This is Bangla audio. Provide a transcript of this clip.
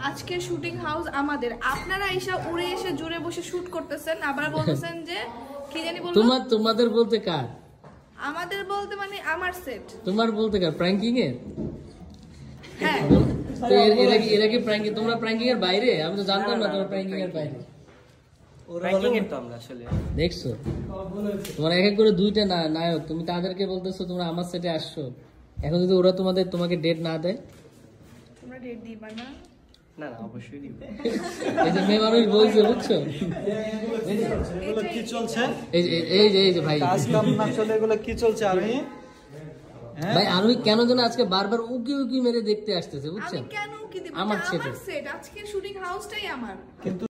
আজকে শুটিং হাউস আমাদের, আপনারা এসে উড়ে এসে জুড়ে বসে শুট করতেছেন, আবার বলতেছেন যে কি জানি বলবো। তোমাদের বলতে কার? আমাদের বলতে মানে আমার সেট। তোমার বলতে কার? প্র্যাঙ্কিং এর? হ্যাঁ। তো এরা কি প্র্যাঙ্কিং? তোমরা প্র্যাঙ্কিং এর বাইরে? আমি তো জানতাম না তোমরা প্র্যাঙ্কিং এর বাইরে। দেখছো তোমার এক এক করে দুইটা নায়ক, তুমি তাদেরকে বলতেছো তোমরা আমার সেটে আসছো। এখন যদি ওরা তোমাকে ডেট না দেয়, তোমরা ডেট দিবা না? না না অবশ্যই দিব। এই যে মেয়ে মানুষ বলছে, বুঝছো? এগুলো কি চলছে? এই যে ভাই কাজ কাম না চলে এগুলো কি চলছে? আমি ভাই আরোহী কেন যেন আজকে বারবার উকি উকি মেরে দেখতে আসতেছে, বুঝছেন? আমি কেন উকি দিব? আমার আমার সেট, আজকে শুটিং হাউসটাই আমার। কিন্তু